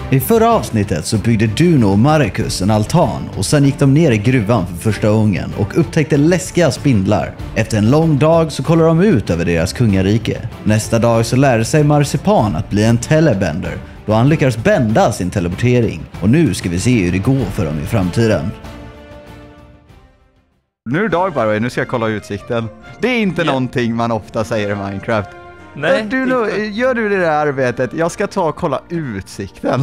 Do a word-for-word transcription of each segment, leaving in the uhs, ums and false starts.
I förra avsnittet så byggde Duno och Marcus en altan och sen gick de ner i gruvan för första gången och upptäckte läskiga spindlar. Efter en lång dag så kollar de ut över deras kungarike. Nästa dag så lärde sig Marzipan att bli en telebender då han lyckas bända sin teleportering. Och nu ska vi se hur det går för dem i framtiden. Nu är dag bara, nu ska jag kolla utsikten. Det är inte Ja. någonting man ofta säger i Minecraft. Nej, du, nu, gör du det där arbetet? Jag ska ta och kolla utsikten.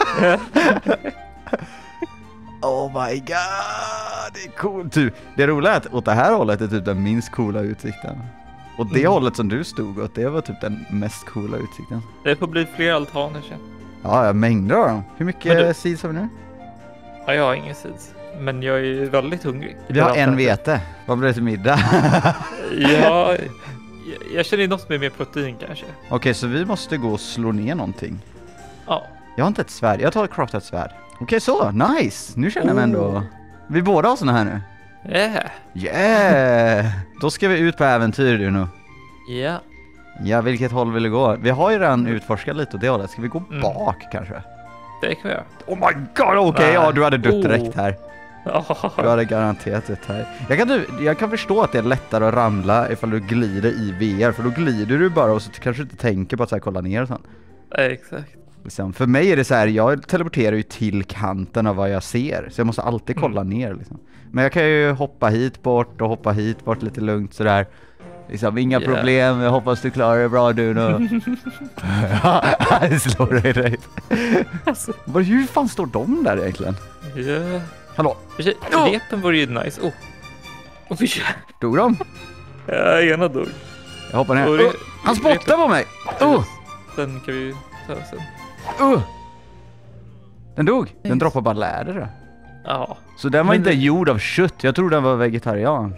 Oh my god, det är coolt. Typ, det roliga är att åt det här hållet är typ den minst coola utsikten. Och det Mm. hållet som du stod åt, det var typ den mest coola utsikten. det får bli fler altaner sen. Ja, jag mängder av dem. Hur mycket Men du- seeds har vi nu? Ja, jag har ingen seeds. Men jag är väldigt hungrig. Vi har en vete. Vad blir det till middag? Ja, jag, jag känner något med mer protein kanske. Okej, så vi måste gå och slå ner någonting. Ja. Jag har inte ett svärd, jag tar ett craftat svärd. Okej, så, nice. Nu känner jag mig ändå... Oh. Vi båda har såna här nu. Yeah. Yeah! Då ska vi ut på äventyr du nu. Ja. Ja, vilket håll vill du gå? Vi har ju redan utforskat lite åt det hållet. Ska vi gå Mm. bak kanske? Det kan vi göra. Oh my god, okej, okay, ja du hade dött Oh. direkt här. Du hade garanterat dött här. Jag kan, du, jag kan förstå att det är lättare att ramla ifall du glider i V R. För då glider du bara och så kanske du inte tänker på att så här, kolla ner och sånt. Nej, exakt. Liksom, för mig är det så här, jag teleporterar ju till kanten av vad jag ser. Så jag måste alltid kolla Mm. ner liksom. Men jag kan ju hoppa hit bort och hoppa hit bort lite lugnt sådär. Liksom, inga Yeah. problem, jag hoppas du klarar det bra du nu. Det slår dig direkt. Alltså. Vad- Hur fan står de där egentligen? Ja. Hallå, Precis. Oh. Repen vore ju nice. Oh. Oh, vi kör. dog de? Ja, ena dog. Jag hoppar ner. Och re- Oh, han spottar på mig! Oh, Den kan vi ta sen. oh. Den dog. Den Nice. droppar bara läder då. Ja. Så den var Men inte det- gjord av kött, jag tror den var vegetarian.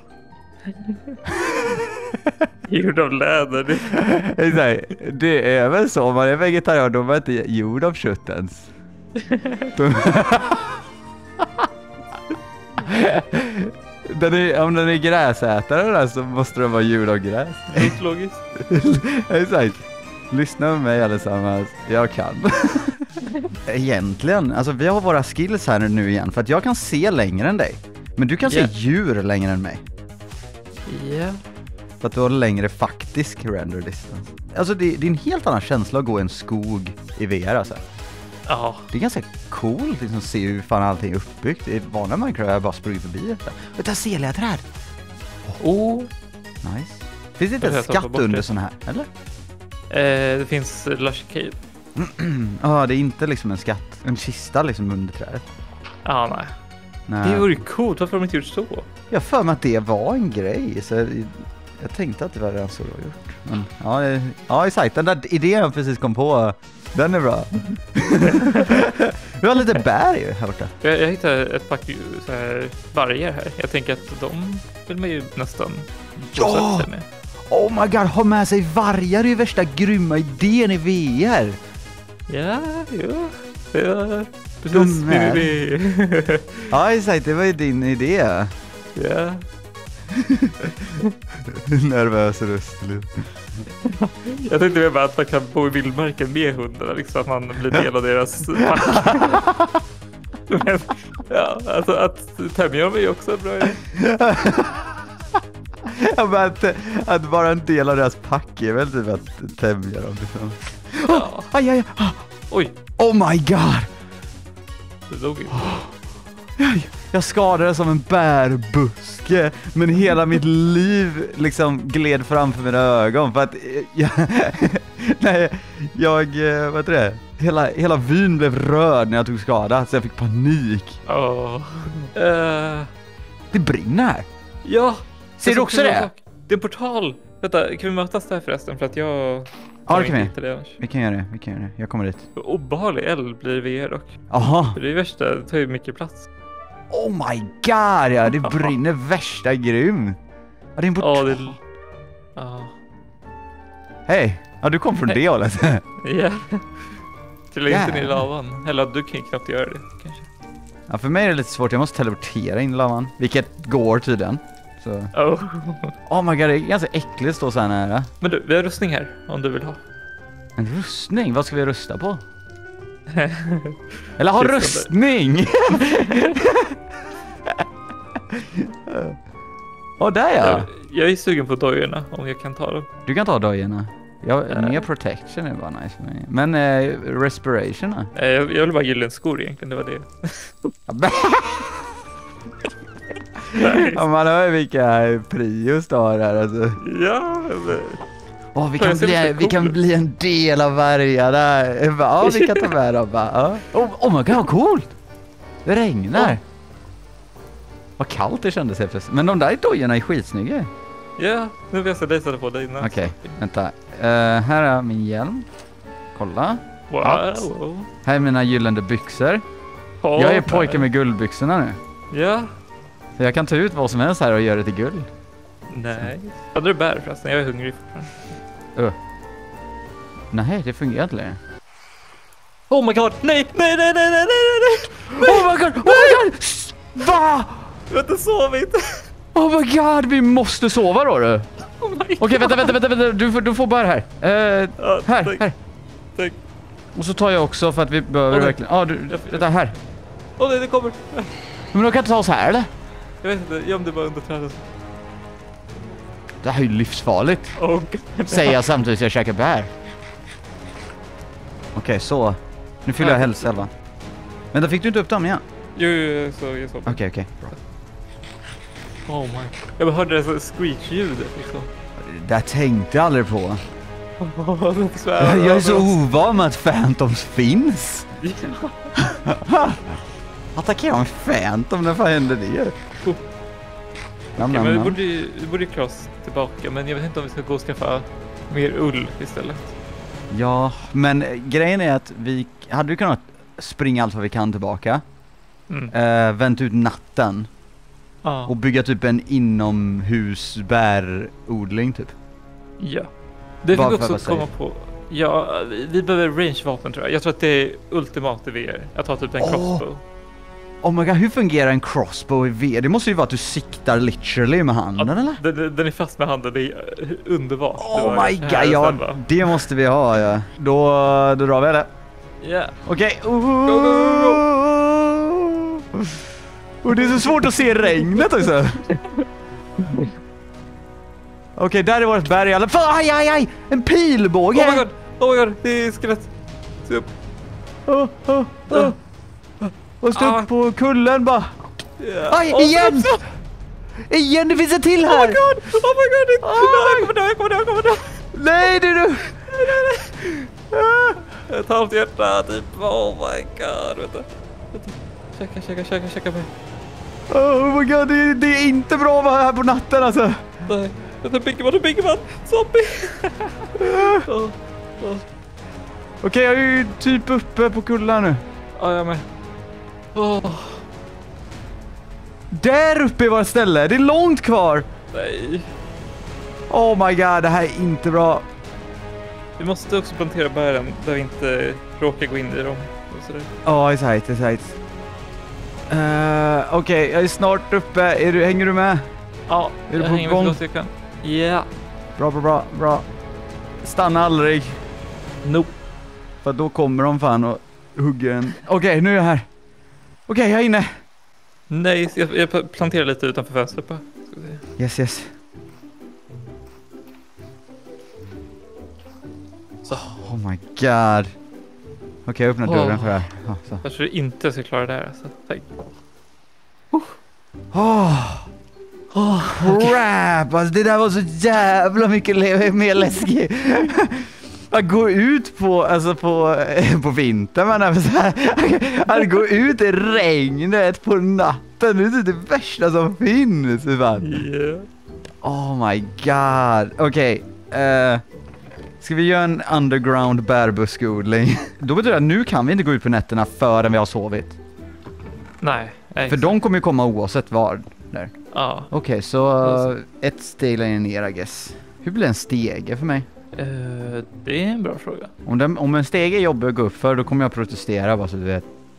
Gjord av läder. Det... Exakt. Det är väl så, om man är vegetarian då är man inte gjord av kött ens. Då- den är, om den är gräsätare där så måste den vara gjord av gräs. Helt logiskt. Exakt. Lyssna med mig allesammans, jag kan. Egentligen, alltså vi har våra skills här nu igen för att jag kan se längre än dig. Men du kan Yeah. se djur längre än mig. Ja. För att du har längre faktisk render distance. Alltså det, det är en helt annan känsla att gå i en skog i V R alltså. Ja. Det är ganska coolt liksom, att se hur fan allting är uppbyggt. I vanliga Minecraft har jag bara sprungit förbi det. Och där ser jag träd. Oh. Nice. Finns det inte Jag en ska ta skatt bort under det. sån här, eller? Eh, det finns Lush Cave. Ja, ah, det är inte liksom en skatt. En kista liksom under trädet. Ja, nej. Nej. Det vore ju coolt. Varför har de inte gjort så? Jag för mig att det var en grej. Så jag, jag tänkte att det var redan så jag gjort. Men ja, eh, ja exakt. Den där idén jag precis kom på, den är bra. Vi har lite bär ju här borta. Jag, jag hittade ett pack så här vargar här. Jag tänker att de vill man ju nästan Ja! bosätta sig med. Oh my god, ha med sig vargar är ju värsta grymma idén i V R. Ja, jo. Ja, precis. De min är- idé. Ja exakt, det var ju din idé. Ja. Nervös röst. Jag tänkte mer bara att man kan bo i vildmarken med hundarna, liksom att man blir del av deras pack. Men, ja, alltså att tämja dem är ju också en bra idé. Ja, men att, att vara en del av deras pack är väl typ att tämja dem liksom. Ja. Aj, aj, aj. Oj, Oh my god! det dog ju. Aj, jag skadades som en bärbuske, men hela mitt liv liksom gled framför mina ögon för att jag, nej, jag, vad heter det? Hela, hela vyn blev röd när jag tog skada så jag fick panik. Åh. Eh, Det brinner här. ja. Ser du Jag också såg det? en sak. Det är en portal. Vänta, kan vi mötas där förresten? För att jag... Ja, det kan vi. Inte det annars. Vi kan göra det, vi kan göra det. Jag kommer dit. Obehaglig eld blir V R dock. Aha. För det är värsta, det tar ju mycket plats. Oh my god, ja, det brinner värsta grym. Ja, det är en Ja, portal. det... Ja. Hej, ja du kom från Hej. det hållet. Ja. Trilla inte ner i Jävlar. lavan. Eller du kan ju knappt göra det, kanske. Ja, för mig är det lite svårt, jag måste teleportera in i lavan. Vilket går tydligen. Så. Oh. Oh my god, det är ganska äckligt att stå så här nära. Men du, vi har rustning här, om du vill ha. En rustning? Vad ska vi rusta på? Eller ha Kryssande. röstning! Åh, där ja! Jag, jag är sugen på dojorna om jag kan ta dem. Du kan ta dojorna. Ja, Äh. mer protection är bara nice för mig. Men eh, respiration då? Eh, Jag, jag vill bara gilla en skor egentligen, det var det. Ja, man hör ju vilka prios du har här alltså. Ja, men... Åh, vi Fan, kan, jag ser bli, lite vi kan cool. bli en del av vargarna. Jag bara, ja, vi kan ta med dem bara. Ja. Oh, oh my god, coolt! Det regnar. Ja. Vad kallt det kändes helt plötsligt. Men de där dojorna är skitsnygga. Ja, nu vill jag se dig sätta på dig innan. Okej, vänta. Uh, här är min hjälm. Kolla. Wow. Här är mina gyllene byxor. Oh, Jag är pojken med guldbyxorna nu. Ja. Så jag kan ta ut vad som helst här och göra det till guld. Nej. Hade du bär förresten? Jag är hungrig fortfarande. Uh. Nej, det fungerar inte längre. Oh my god! Nej, nej, nej, nej, nej, nej, nej! Oh my god! Oh my god! Va? Jag har inte sovit! Oh my god, vi måste sova då du. Oh my Okej, god. vänta, vänta, vänta, vänta. Du får, du får bara här. Uh, Ja, här, tack. här. Tack. Och så tar jag också för att vi behöver Åh, nej. verkligen... Ja, du, vänta här. Åh oh, nej, det kommer! Men de kan inte ta oss här eller? Jag vet inte, göm dig bara under trädet. Det här är ju livsfarligt. Oh god. Säger jag samtidigt som jag käkar bär. Okej, så. Nu fyller jag hälsa elva. Men då fick du inte upp dem igen? Jo, jo, så jag sov. Okej, okej. Oh my. Jag bara hörde det så screech-ljudet liksom. Det här tänkte jag aldrig på. Jag Jag är så ovan med att Phantoms finns. Attackera en Phantom, när fan händer det? Oh. Nam, Okej, nam, men vi nam. borde ju vi borde ju klara oss tillbaka, men jag vet inte om vi ska gå och skaffa mer ull istället. Ja, men grejen är att vi hade ju kunnat springa allt vad vi kan tillbaka. Mm. Uh, vänt ut natten Ah. och bygga typ en inomhusbärodling typ. Ja. Det Bara fick för också vad säger. komma på. Ja, vi, vi behöver range-vapen tror jag. Jag tror att det är ultimat i V R. Jag tar typ en Åh. crossbow. Oh my god, hur fungerar en crossbow i V? Det måste ju vara att du siktar literally med handen, eller? Den, den- den är fast med handen, det är eh, underbart. Det Oh var my här god, sen ja, bara. det måste vi ha, ja. Då, då drar vi det. Ja. Okej. go, go, go. Och det är så svårt att se regnet också. Okej, där är vårt berg i alla fall. Aj, aj, aj! En pilbåge! Oh my god, oh my god, det är skelett. Se upp. Oh, oh, oh. Och stå Ah. upp på kullen bara. Ja. Aj, Åh, igen! stopp, stopp. Igen, det finns en till Oh här! my god, oh my god, det, Aj. jag kommer dö, jag kommer dö, jag kommer dö. Nej, du, du! Ett halvt hjärta, typ. Oh my god, vänta. Vänta. Käka, käka, käka, käka mig. Oh my god, det, det är inte bra att vara här på natten alltså. Nej, vänta, Bigman, det är Bigman. Zombie. oh, oh. Okej, jag är ju typ uppe på kullen nu. Ja, jag med. Oh, Där uppe är vårt ställe, det är långt kvar. nej. Oh my god, det här är inte bra. Vi måste också plantera bären där vi inte råkar gå in i dem. Och sådär. Ja, oh, det är sajt, det är sajt. Uh, Okej, jag är snart uppe. Är du, hänger du med? Ja, Är du jag på hänger gång? med så gott jag kan. Ja. Bra, bra, bra, bra. Stanna aldrig. Nope. För då kommer de fan och hugger en. Okej, nu är jag här. Okej, jag är inne. Nej, jag, jag planterar lite utanför fönstret bara. Ska vi se. Yes, yes. Så. Oh my god. Okej, jag öppnar dörren Åh. för det här. Ja, så. Jag tror inte jag ska klara det här. Alltså. Tack. Oh. Oh, crap! Alltså, det där var så jävla mycket le- mer läskigt. Att gå ut på, alltså på, på vintern, men även så här, att gå ut i regnet på natten, det är det värsta som finns. Fan. Yeah. Oh my god. Okej. eh, ska vi göra en underground bärbuskodling? Då betyder det att nu kan vi inte gå ut på nätterna förrän vi har sovit. Nej. nej För de kommer ju komma oavsett var. Där. Ja. Okej, så uh, ett steg längre ner, I guess. Hur blir en stege för mig? Uh, det är en bra fråga. Om, den, om en stege är jobbig att gå upp för, då kommer jag protestera, bara så du vet.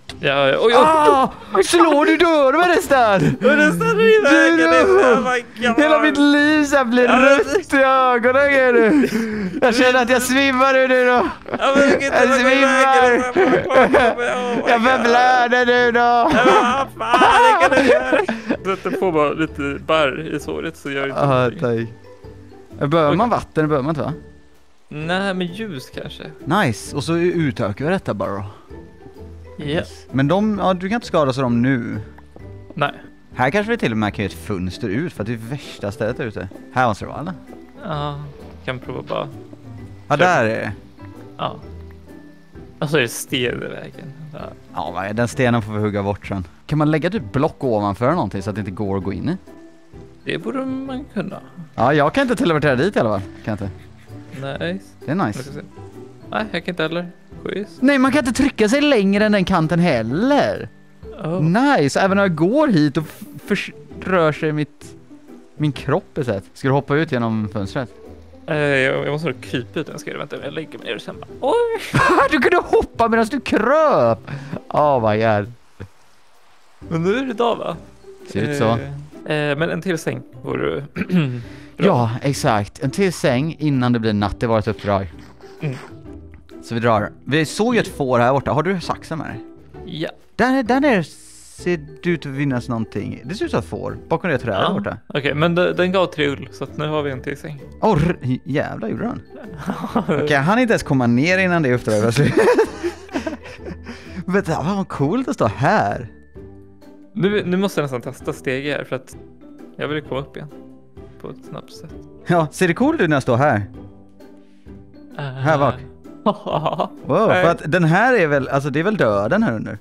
Ja, oj, oj. Ah! Slår du dör med nästan! Och det stannar i vägen. Oh my God. Hela mitt liv så här blir rött i ögonen är du. Jag känner att jag svimmar nu nu då. Ja, men jag, Jag svimmar. Jag förblöder nu då. Ja, fan, det kan du göra. Sätter på bara lite barr i såret så gör det inte Ah, någonting. tack. Behöver man vatten? Det behöver man inte, va? Nej, men ljus kanske. Nice, och så utökar vi detta bara då. Ja. Men de, ja, du kan inte skada sig dem nu. Nej. Här kanske vi till och med kan göra ett fönster ut för att det är värsta stället ute. Här måste det vara, eller? Ja, kan prova bara. Ja, där är det. Ja. Och så är det sten i vägen. Ja. Ja, vad är- den stenen får vi hugga bort sen. Kan man lägga typ block ovanför någonting så att det inte går att gå in i? Det borde man kunna. Ja, jag kan inte teleportera dit i alla fall. Kan jag inte. Nej. Det är nice. Nej, jag kan inte heller. Schysst. Nej, man kan inte trycka sig längre än den kanten heller. Oh. Nice, även när jag går hit och f- förrör sig mitt, min kropp i sätt. Ska du hoppa ut genom fönstret? Eh, jag, jag måste nog krypa ut en skrev. Vänta, jag lägger mig ner och sen bara... Oj! Du kunde hoppa medan du kröp! Åh, vad god. Men nu är det dag, va? Ser ut så. Eh, eh, men en till säng vore Ja, exakt. En till säng innan det blir natt, det var ett uppdrag. Mm. Så vi drar. Vi såg ju ett får här borta. Har du saxen med dig? Ja. Där, där nere ser det ut att finnas någonting. Det ser ut som ett får. Bakom det trädet Ja. borta. Okej, okay, men de, den gav tre ull, så att nu har vi en till säng. Åh, oh, jävlar gjorde den. Okej, okay, han inte ens komma ner innan det uppdraget var slut. Vänta, vad coolt att stå här. Nu, nu måste jag nästan testa steg här för att jag vill komma upp igen på ett snabbt sätt. Ja, ser det coolt ut när jag står här? Uh, Här bak. Wow, Nej. för att den här är väl, alltså det är väl döden här under.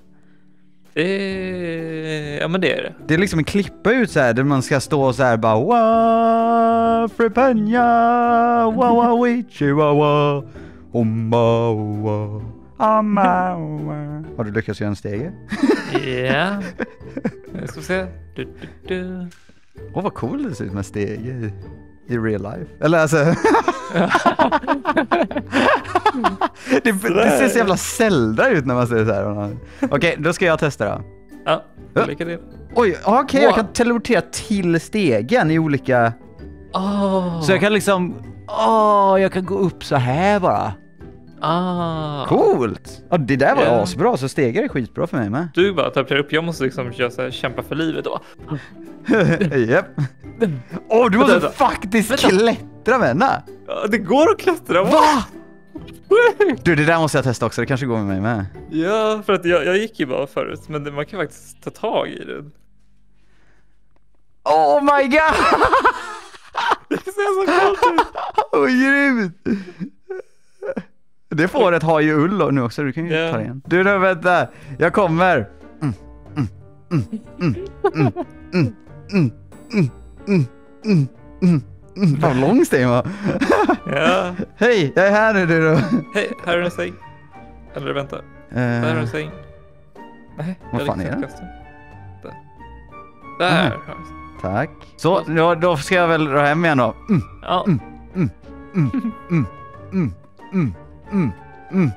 Eh, ja, men det är det. Det är liksom en klippa ut så här där man ska stå så här bara wa fripanya wa wa wichi wa wa omma wa amma wa. Har du lyckats göra en stege? Ja. Jag ska se. Du, du, du. Åh, vad cool det ser ut med stege i, i real life. Eller alltså det, det ser så jävla Zelda ut när man ser det så här. Okej, okay, då ska jag testa då. Ja, Ja. lycka till. Oj, okej, okay, jag Wow. kan teleportera till stegen i olika... Oh. Så jag kan liksom... Åh, jag kan gå upp så här bara. Ah. Coolt! Ja, det där var Ja. asbra, så stegar är skitbra för mig med. Du bara tar upp, jag måste liksom köra så här, kämpa för livet då. Japp. Åh, du måste Vänta, vänta. faktiskt Vänta. klättra med henne. Ja, det går att klättra. Va? Du, det där måste jag testa också, det kanske går med mig med. Ja, för att jag, jag gick ju bara förut, men det, man kan faktiskt ta tag i det. Oh my god! Det ser så coolt ut. Åh, grymt! Det får ett ha ju ull och nu också, du kan ju Ja. ta det igen. Du, nu vänta, jag kommer. Mm, mm, mm, mm, mm, mm, mm, mm, mm, mm, mm, mm. Fan, lång steg va? Ja. Hej, jag är här nu du då. Hej, här är en säng. Eller vänta, där är en Uh, säng. Nej, Vad jag fan lyckas är det? kasta. Där. Där. Mm. tack. Så, då, då ska jag väl dra hem igen då. Mm, Ja. Mm. mm, mm, mm, mm, mm, mm, mm.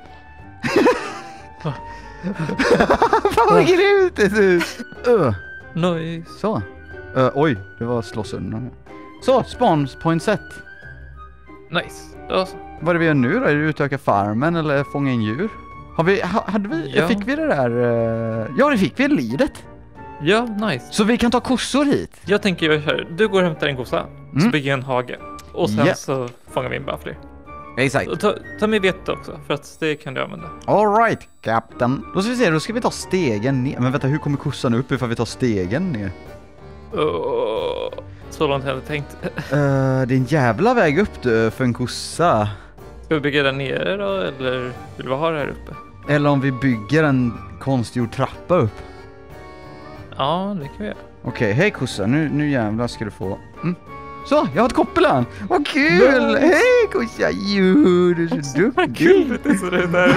Fan vad grymt det ser ut. Uh. Nice. Så. Uh, oj, det var slås undan. Så, spawns point set. Nice. Ja, så. Vad är det vi gör nu då? Är det utöka farmen eller fånga en djur? Har vi, ha, hade vi, Ja. fick vi det där? Uh... Ja, det fick vi, lidet. Ja, nice. Så vi kan ta kossor hit. Jag tänker jag kör. Du går och hämtar en kossa. Så Mm. bygger jag en hage. Och sen Ja. så fångar vi in baffler. Exakt. Och Ta, ta med vete också, för att det kan du använda. All right, captain. Då ska vi se, då ska vi ta stegen ner. Men vänta, hur kommer kossan upp ifall vi tar stegen ner? Oh, så långt jag hade tänkt. Uh, det är en jävla väg upp du, för en kossa. Ska vi bygga där nere då, eller vill vi ha det här uppe? Eller om vi bygger en konstgjord trappa upp. Ja, det kan vi göra. Okej, hej kossa, nu, nu jävlar ska du få. Mm. Så, jag har ett koppelön. Vad kul! Nice. Hej kossa, jo, du är så duktig. Det ser ut där.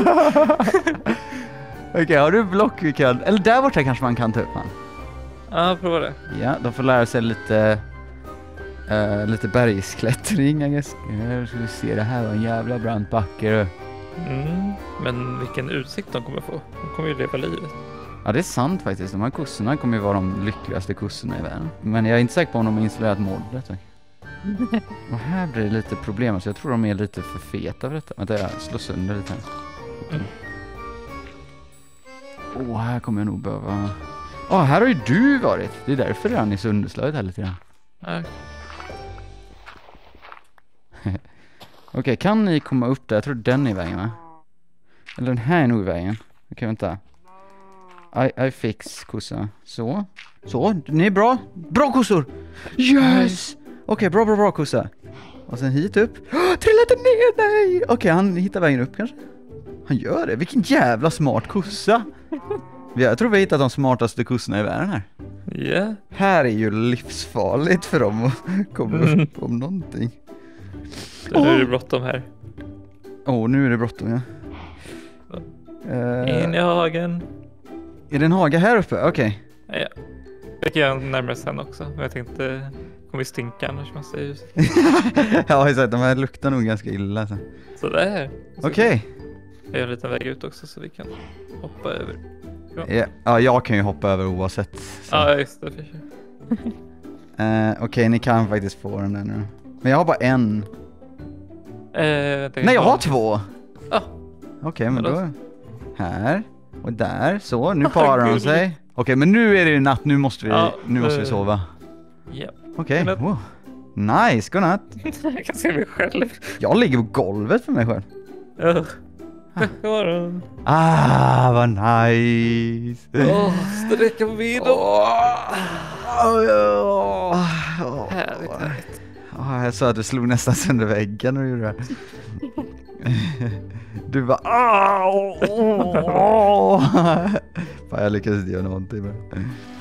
Okej, har du block vi kan? Eller där borta kanske man kan ta upp han. Ja, prova det. Ja, de får lära sig lite uh, lite bergsklättring. Jag ska vi se, det här var en jävla brant backe. Mm, men vilken utsikt de kommer få. De kommer ju leva livet. Ja, det är sant faktiskt. De här kossorna kommer ju vara de lyckligaste kossorna i världen. Men jag är inte säker på om de har installerat moddet. Och här blir det lite problem. Så jag tror de är lite för feta för detta. Vänta, jag slår sönder lite här. Mm. Åh, oh, här kommer jag nog behöva... Ja, oh, här har ju du varit. Det är därför han är sönderslaget här lite grann. Ja. Okej, okay, kan ni komma upp där? Jag tror den är i vägen, va? Eller den här är nog i vägen. Okej, okay, vänta. I, I fix kossa. Så. Så, ni är bra. Bra kossor! Yes! Okej, okay, bra, bra, bra kossa. Och sen hit upp. Oh, trillade ner, nej! Okej, okay, han hittar vägen upp kanske. Han gör det. Vilken jävla smart kossa. Jag tror vi har hittat de smartaste kossorna i världen här. Ja. Yeah. Här är ju livsfarligt för dem att komma Mm. upp om någonting. Så nu är det bråttom här. Åh, oh, nu är det bråttom, ja. Uh, In i hagen. Är det en hage här uppe? Okej. Okay. Ja. Det kan jag närmare sen också. Men jag tänkte, kommer stinka annars måste jag ju... Jag har ju sagt, de här luktar nog ganska illa. Så. Sådär. Okej. Okay. Jag har en liten väg ut också så vi kan hoppa över. Ja, ja, ja jag kan ju hoppa över oavsett. Så. Ja, just det. För sure. uh, Okej, okay, ni kan faktiskt få den där nu. Men jag har bara en. Eh, Nej, jag har två. Ja. Okej, okay, men då... då... Här. Och där. Så, nu parar de sig. Okej, okay, men nu är det ju natt. Nu måste vi, ja, nu måste vi sova. Ja. Okej, okay. Wow. Nice, godnatt. Jag kan se mig själv. Jag ligger på golvet för mig själv. Ja. God Ah, vad nice. Åh, oh, sträcka på vid dem. Härligt, härligt. Oh, jag sa att du slog nästan sönder väggen och gjorde det. Du bara ah, oh, oh. Fan, jag lyckades inte göra någonting med det.